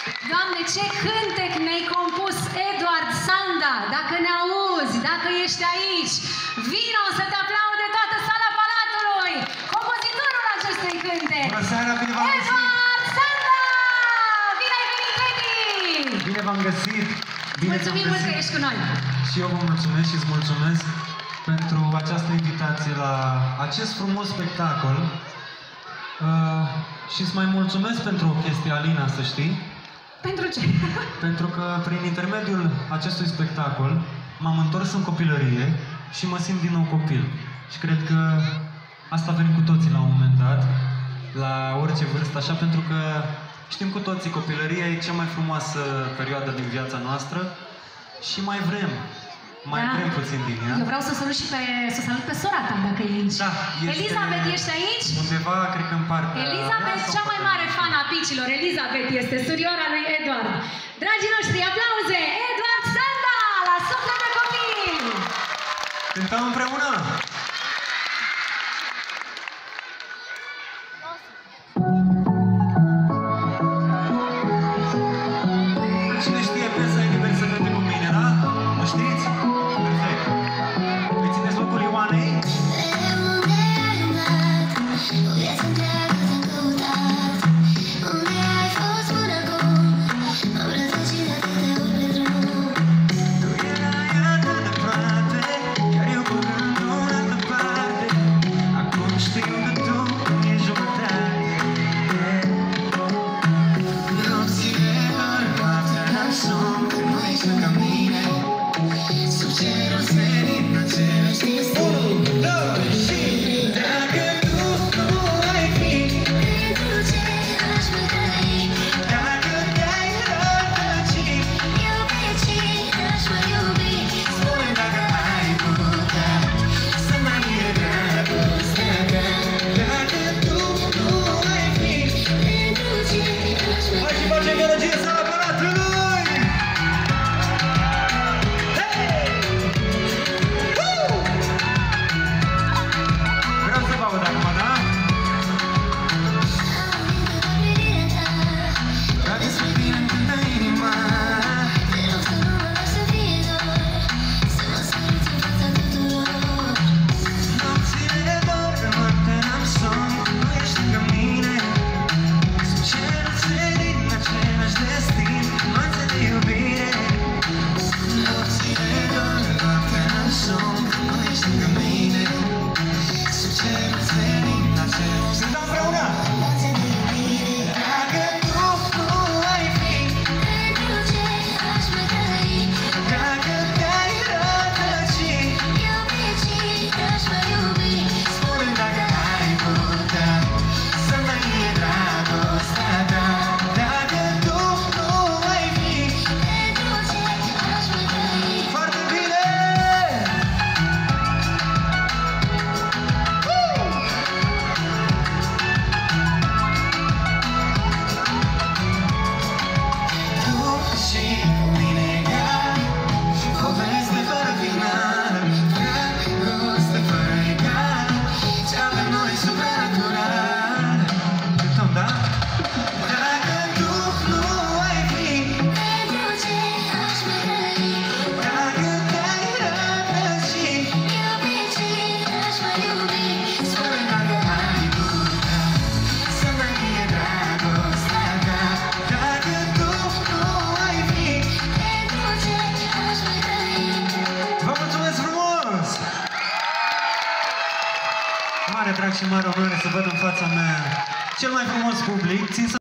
Doamne, ce cântec ne-ai compus, Eduard Sanda! Dacă ne auzi, dacă ești aici, vino să te aplaude toată sala Palatului! Compozitorul acestui cântec! Bună seara, bine v-am găsit! Eduard Sanda! Bine ai venit, Edi! Bine v-am găsit! Mulțumim mult că ești cu noi! Și eu vă mulțumesc și îți mulțumesc pentru această invitație la acest frumos spectacol. Și îți mai mulțumesc pentru o chestie, Alina, să știi. Pentru ce? Pentru că prin intermediul acestui spectacol m-am întors în copilărie și mă simt din nou copil. Și cred că asta avem cu toții la un moment dat, la orice vârstă, așa, pentru că știm cu toții, copilăria e cea mai frumoasă perioadă din viața noastră și mai vrem puțin din ea. Eu vreau să salut pe sora ta, dacă e aici. Da, Elizabeth, ești aici? Undeva, cred că în partea... Elizabeth, cea mai mare fan a picilor. Elizabeth este surioara lui Eduard. Dragii noștri, aplauze! Eduard Sanda, la Suflet de Copil! Cântăm împreună! Cine știe piesa e liber să cânte cu mine, da? O știți? Perfect! Îi țineți locul Ioanei? Mare drag și mare onoare să văd în fața mea cel mai frumos public. Țin să